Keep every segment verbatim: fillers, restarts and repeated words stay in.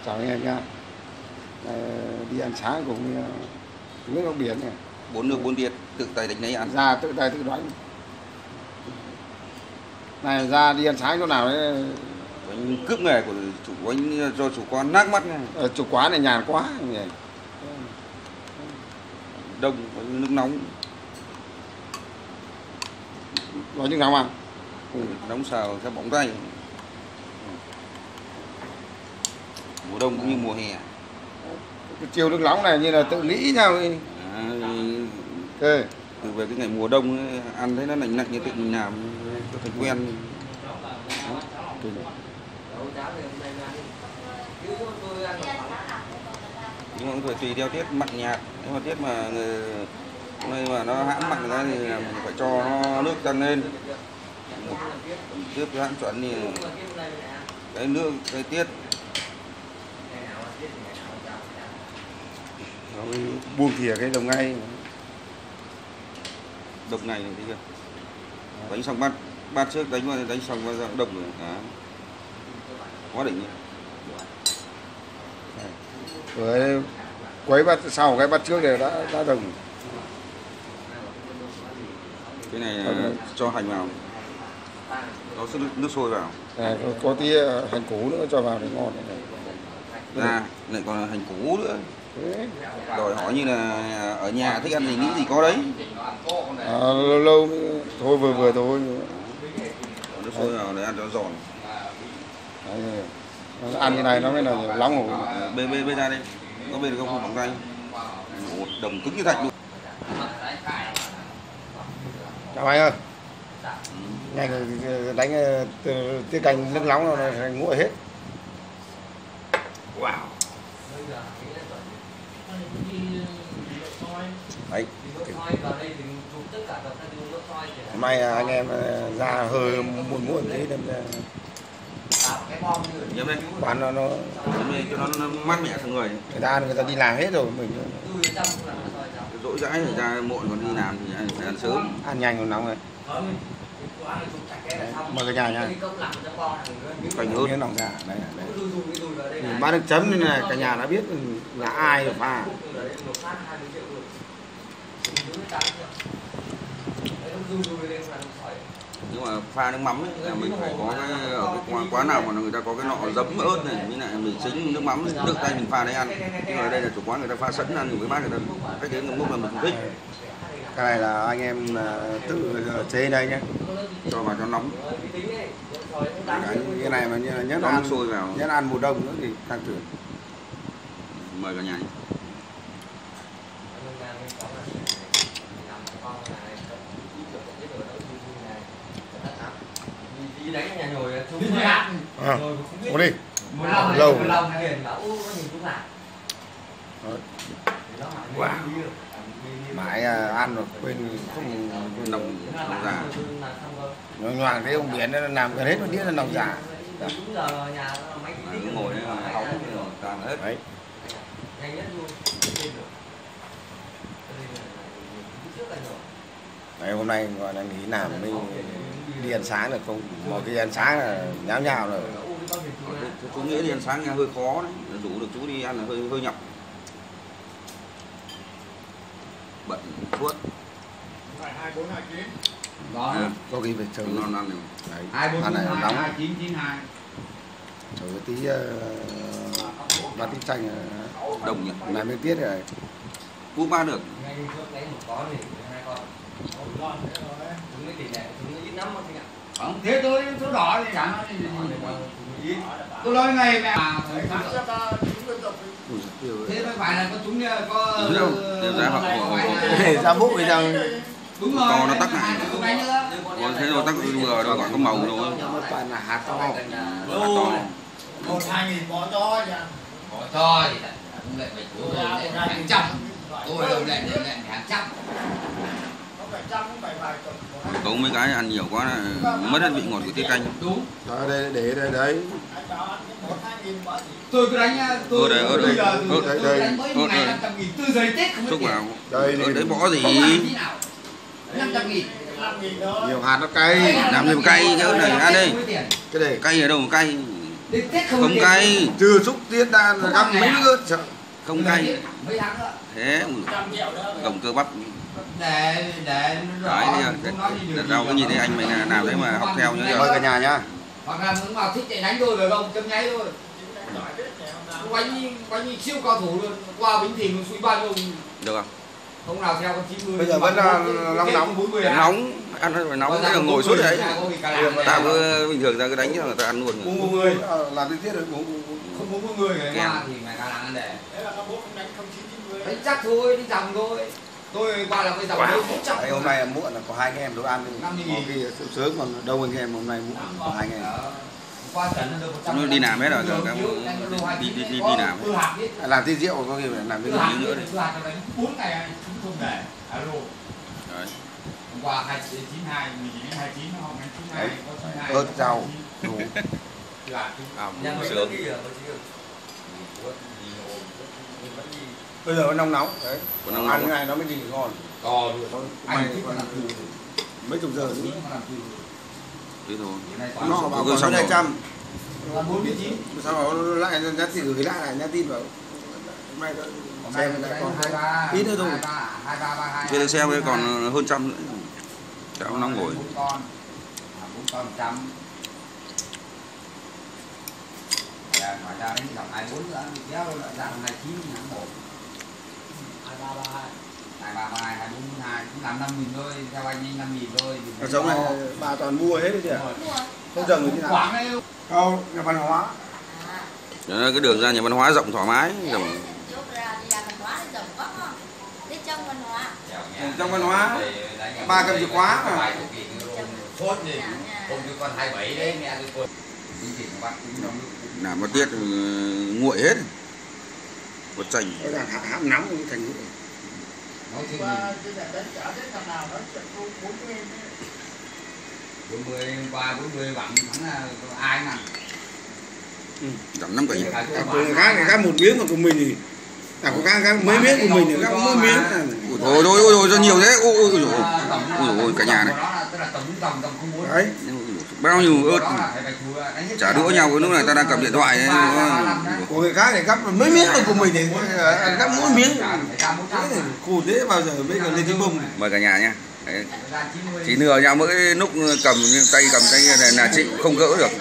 Chào anh em nhá. Đi ăn sáng cùng nước Long Biển này. Bốn nước bốn biệt, tự tay đánh lấy ăn. Ra tự tay tự đoán. Này ra đi ăn sáng chỗ nào đấy? Anh cướp nghề của chủ anh do chủ quán nát mắt. Ở chủ quán này nhàn quá nhỉ. Đông có nước nóng. Có nước nóng à? Ừ. Nóng xào sẽ bỏng tay. Mùa đông cũng như mùa hè. Cái chiều nước nóng này như là tự nghĩ nhau đi. À, ừ. Từ về cái ngày mùa đông ấy, ăn thấy nó lạnh lạnh như tự mình làm tôi thấy quen. Nhưng mà cũng phải tùy theo tiết mặn nhạt. Nếu mà tiết mà nơi mà nó hãm mặn ra thì mình phải cho nó nước tăng lên. Tiếp hãm chuẩn thì cái nước cái tiết nó buông thìa cái đồng ngay. Đồng này này thấy chưa? Đánh xong bát bát trước đánh vào đánh xong vào dạng đồng rồi. Đó. Quá đỉnh. Rồi quấy bát sau cái bát trước này đã đã đồng. Cái này ừ. Cho hành vào. Có nước, nước sôi vào. À, có, có tí hành củ nữa cho vào để ngon này. Ra lại còn hành củ nữa. Đấy. Đòi hỏi như là ở nhà thích ăn gì nghĩ gì có đấy. À, lâu lâu thôi vừa vừa thôi. Nước sôi vào để ăn cho giòn. Đấy, ăn như này nó mới là nóng rồi. Bê bê bê ra đây. Có bê được không? Không bóng tay. Một đồng cứng như thạch luôn. Chào anh ơi. Nhanh đánh tiết canh nước nóng nó nguội hết. Wow. Đấy. May anh em ra hơi muộn muộn tí nên nhấm đây. Quán nó nó cho nó, nó mát mẻ sang người. Người ta ăn người ta đi làm hết rồi mình. Dỗi dãi người ta muộn còn đi làm thì phải ăn sớm. Ăn nhanh còn nóng này. Mời cả nhà nha. Cành ớt. Miếng lòng gà đây đây. Bát nước chấm nên là cả nhà đã biết là ai được pha. Nhưng mà pha nước mắm ấy, là mình phải có cái ở cái quán, quán nào mà người ta có cái nọ giấm ớt này, như này mình chính nước mắm tự tay mình pha đấy ăn. Nhưng mà ở đây là chủ quán người ta pha sẵn ăn với bác người ta cách thế ngấm lúc là mình không thích. Cái này là anh em tự chế đây nhé. Cho vào cho nóng. Đấy, cái này mà như là nhất ăn ăn sôi vào. Nhất ăn mùa đông nữa thì tăng trưởng. Mời cả nhà nhé. Đánh nhà nhồi chú À, uống đi. Lâu. Wow. Mãi ăn rồi quên không nồng nồng giả. Nhoàng nhoàng thế ông Biển nó làm gần hết một đĩa là nồng giả. Cứ ngồi đấy hóng rồi toàn hết. Đấy. Đấy, hôm nay gọi là nghỉ làm mới đi ăn sáng được không? Một cái ăn sáng là nháo nhào rồi. Chú nghĩ đi ăn sáng nghe hơi khó đấy, rủ được chú đi ăn là hơi hơi nhọc. Bận suốt. hai bốn hai chín. Đó, có khi phải chờ non ăn này. Đấy, hai bốn ăn này nó nóng. hai chín chín hai. Chờ tí uh, bát tí chanh Đồng nhỉ. làm miếng tiết rồi. Cú ba được. Không, thế tôi số đỏ thì chẳng nói gì. Tôi nói ngày mẹ thế mới phải là có chúng có Đều ra họ ra bút bây giờ đúng rồi. To nó tắc lại. Còn thế nó tắc vừa đâu gọi có màu thôi. nó toàn là hạt to. Một hai nghìn bỏ cho nha. Bỏ cho thì không lại phải chú hàng trăm. Tôi đâu lại lại hàng trăm. Có mấy cái ăn nhiều quá là mất hết vị ngọt của tiết canh. Đúng. Đó, đây để đây đấy. Tôi cứ đánh tôi đây, ở đây, tôi đây, đây, đánh với một ngày năm trăm nghìn từ giấy Tết không biết Xúc vào. Đây, ở đấy bỏ gì? năm trăm nghìn. Nhiều hạt nó cay. Làm gì mà cay cái này ăn đi. Cái này Cay ở đâu mà cay? Không cay. Trừ xúc tiết đã gắp mấy nữa. Không cay. Mấy tháng nữa. Thế gồng cơ bắp. Để để Đấy, đợt đầu cái nhìn thấy anh mày nào đấy mà học theo nhá. Mời cả nhà nhá. Hoặc là muốn vào thích chạy đánh tôi được không? Chấm nháy thôi. Quánh quánh siêu cao thủ luôn. Qua Bính Thìn suy ban luôn. Được không? Không nào theo con chín mươi. Bây giờ vẫn là nóng nóng. Nóng, ăn phải nóng, thế là ngồi suốt đấy. Ta cứ bình thường ta cứ đánh cho người ta ăn luôn. Bố người làm tí tiết rồi bố không bố người người qua thì mày cả làng ăn để. Đấy là các bố không đánh không chín chín mươi. Đánh chắc thôi, đi dòng thôi. Tôi qua là cái dòng đấy cũng chắc. Hôm nay muộn là có hai anh em tôi ăn đi. Có khi sớm còn đâu anh em hôm nay muộn có hai anh em. Qua trận được một trăm. Đi làm hết rồi, các đi đi đi đi làm. Làm tí rượu có khi phải làm cái gì nữa đấy. bốn ngày chúng không để. Alo. Đấy. Hôm qua hai chín hai, mười chín hai chín không hai chín hai có chín hai. Ớt rau. Đủ. À, sướng. Bây giờ nó nóng nóng đấy. Còn nóng ăn nóng. cái này nó mới gì ngon. To Mày còn mấy chục giờ nữa. Thế thôi. Nó bảo còn hai trăm. Là bốn mươi chín. Sao nó lại nhắn tin gửi lại lại nhắn tin vào. Hôm nay xem lại còn ít nữa thôi. Trên cái xe với còn hơn trăm nữa. Chảo nóng ngồi. bốn con. bốn con trăm. Dạ, ngoài ra đến dòng hai bốn nữa, kéo lại ra hai chín tháng một. hai ba ba hai. hai ba ba hai, hai bốn hai, cũng làm năm nghìn thôi, theo anh ấy năm nghìn thôi. Ở giống này bà toàn mua hết đấy chứ. Không dần người thế nào. Quảng đấy. Không, nhà văn hóa. Đó, cái đường ra nhà văn hóa rộng thoải mái. Rộng. Trong văn hóa ba cầm chìa khóa mà. Phốt gì, hôm tôi còn hai mươi bảy đấy, mẹ tôi còn. Làm một tiết nguội hết. Một chành. Cái là hãm nóng cũng thành nguội. Nói chung bốn mươi qua bốn mươi bằng thắng ai mà. Giảm năm cái. Người khác thì khác một miếng còn của mình thì à có khác khác mấy miếng của mình thì khác mỗi miếng. Thôi thôi thôi cho nhiều thế. Ôi ôi ôi ôi cả nhà này. Đấy. Bao nhiêu ớt chả đũa nhau cái lúc này ta đang cầm điện thoại ấy. Của người khác thì gấp mấy miếng của mình thì gấp mỗi miếng. Khổ thế bao giờ bây giờ lên cái bông. Mời cả nhà nhá. Đấy. Chỉ nửa nhau mỗi lúc cầm tay cầm tay này là chị không gỡ được.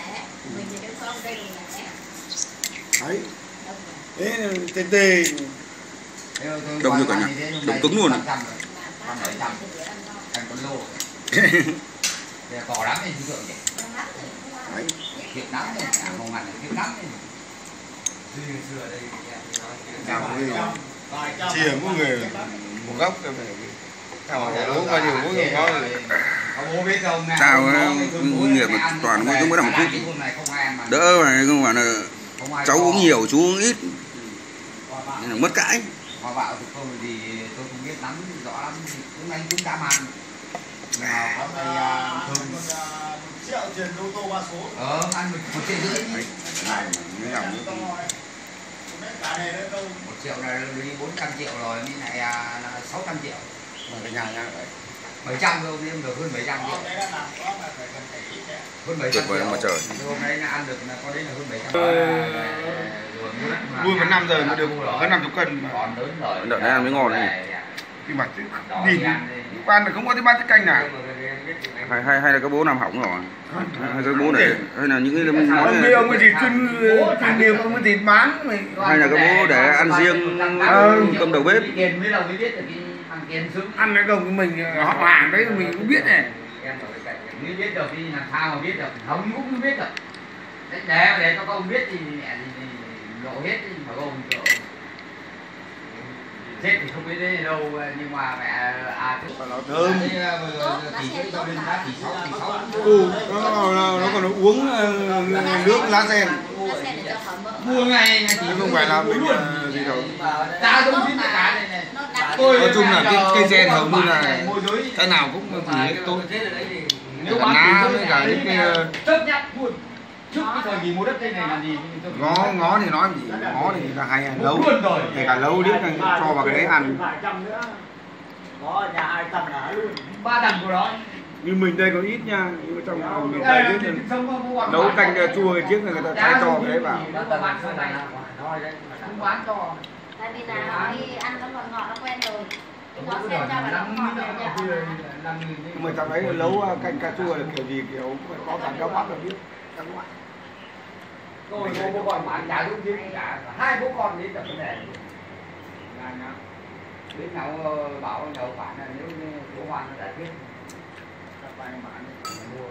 Đấy. Thế tê tê. Đông như cả nhà. Đông cứng luôn. Cỏ đắng thì thượng nhỉ. Đấy. Kiệt đắng này, à màu ngàn này kiệt đắng này. Xưa xưa đây nào cái chia mỗi người một góc cái này. Nào uống bao nhiêu mỗi người có. Ông biết không nào. Sao nguyên nghiệp mà toàn mỗi mỗi đồng chút. Đỡ mà không phải là cháu uống nhiều chú uống ít. Nên là mất cãi. Hoa bạo thì không thì tôi không biết lắm rõ lắm cũng anh cũng đã mang. Nào có này thường một triệu tiền ô tô ba số. Ờ ăn một triệu rưỡi. Này mới làm nữa. Một triệu này đi bốn trăm triệu rồi, như này là sáu trăm triệu. Mà cái nhà nha đấy. bảy trăm thôi, em được hơn bảy trăm triệu. Hơn bảy trăm triệu. Mà trời. Hôm nay là ăn được là có đến là hơn bảy trăm. Nuôi một năm giờ mới được hơn năm chục cân mà. Còn lớn rồi. Đợt này ăn mới ngon này. Cái mặt nhìn ăn là không có cái bát canh nào. Hay hay hay là cái bố làm hỏng rồi. Hay cái bố này hay là những cái món ông này. ông cái gì chuyên chuyên điều ông cái thịt bán mày. Hay là cái bố để ăn riêng cơm đầu bếp. Ăn cái đồng của mình họ hàng đấy mình cũng biết này. Mới biết được đi làm sao mà biết được, không cũng không biết được. Để để cho con biết thì mẹ thì lộ hết mà con chết thì không biết đến đâu nhưng mà mẹ à nó thơm. Chỉ cho bên giá chỉ sáu chỉ sáu. Ừ, nó nó còn nó uống nước lá sen. Mua ngày chứ không phải là mình gì đâu. Ta giống như cả này này. Nói chung là cái cây sen hầu như là cái nào cũng thì tốt. Cả lá với cả những cái chấp nhận luôn. Trước cái thời kỳ mua đất đây này làm gì? ngó ngó thì nói gì ngó thì là hay ăn lâu kể cả lâu đến cho vào cái đấy ăn có nhà hai tầng ở luôn ba tầng của nó Như mình đây có ít nha, nhưng mà trong miền Tây biết là nấu canh chua cái chiếc là người ta thái to cái đấy vào. Không bán cho. Tại vì là đi ăn nó ngọt ngọt nó quen rồi. Nó xem cho và nó ngọt rồi. Nhưng mà trong đấy nấu canh cà chua là kiểu gì kiểu có cả các bác là biết. Các bác. Rồi bố con bán chả đúng chứ cả hai bố con đi tập cái này. Đến nào bảo nhậu bạn là nếu như bố Hoàng nó giải quyết mua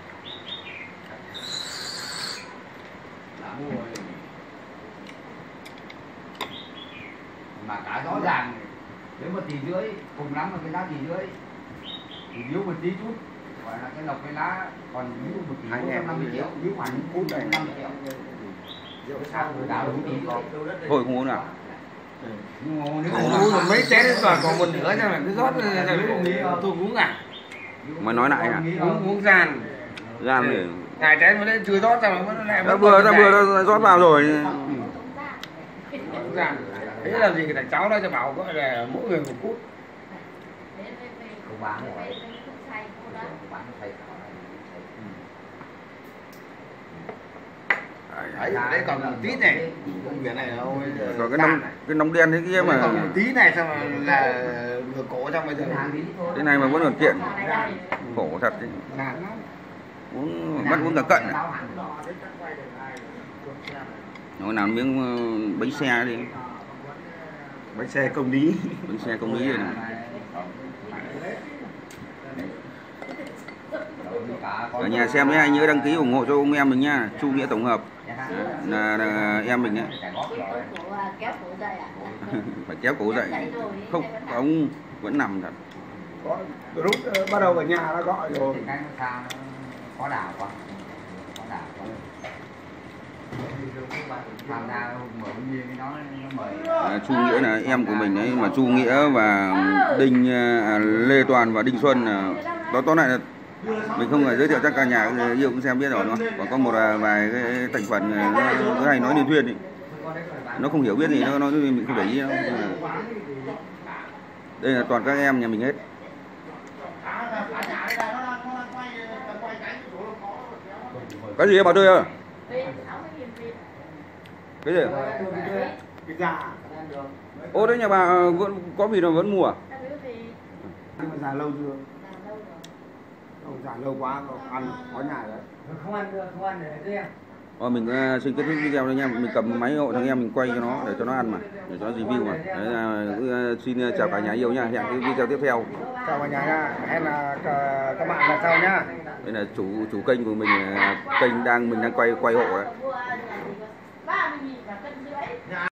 là mua mà cả rõ ràng nếu mà tỷ rưỡi cùng lắm là cái giá tỷ rưỡi thì nếu một tí chút gọi là cái lộc cái lá còn nếu một tỷ bốn trăm năm mươi triệu nếu khoảng bốn trăm năm mươi triệu sao rồi đào đúng tỷ thôi không uống nào. Uống mấy chén rồi còn một nửa cho là cứ rót tôi uống à. Mà nói lại à? Uống uống gian. Gian thì Ngày chén mới chưa rót ra mà nó lại đã vừa ra vừa rót vào rồi. Uống gian. Thế làm gì thằng cháu nó cho bảo gọi là mỗi người một cút. không bán rồi bán thầy Đấy, đấy còn một tí này, công việc này thôi. Còn cái nóng cái nóng đen thế kia mà. Còn một tí này xong là ngược cổ trong bây giờ. Cái này mà vẫn còn kiện. Khổ thật đấy. Uống bắt uống cả cận này. Nói nào miếng bánh xe đi. Bánh xe công lý. Bánh xe công lý rồi này. Ở nhà xem nhé, nhớ đăng ký ủng hộ cho ông em mình nha. Chu Nghĩa Tổng Hợp là, là em mình ấy. Phải kéo cổ dậy. Không, ông vẫn nằm thật. Có lúc bắt đầu ở nhà nó gọi rồi. Có đảo quá. Có đảo quá. À, Chu Nghĩa là em của mình đấy, mà Chu Nghĩa và Đinh à, Lê Toàn và Đinh Xuân là đó tóm lại là mình không phải giới thiệu chắc cả nhà yêu cũng xem biết rồi đúng không? Còn có một vài cái thành phần nó, nó hay nói liên thuyên ấy. Nó không hiểu biết gì nó nói mình không để ý đâu. Đây là toàn các em nhà mình hết. Cái gì em bảo tôi ơi? Cái gì? Cái già. Ô đấy nhà bà vẫn có vịt mà vẫn mua à? Nhưng mà già lâu chưa? Không, già lâu quá ăn có nhà đấy. Không ăn được, không ăn được đấy. Ờ, mình uh, xin kết thúc video đây nha, mình cầm máy hộ thằng em mình quay cho nó để cho nó ăn mà, để cho nó review mà. Đấy, uh, xin chào cả nhà yêu nha, hẹn cái video tiếp theo. Chào cả nhà nha, hẹn là các bạn lần sau nhá. Đây là chủ chủ kênh của mình, kênh đang mình đang quay quay hộ đấy.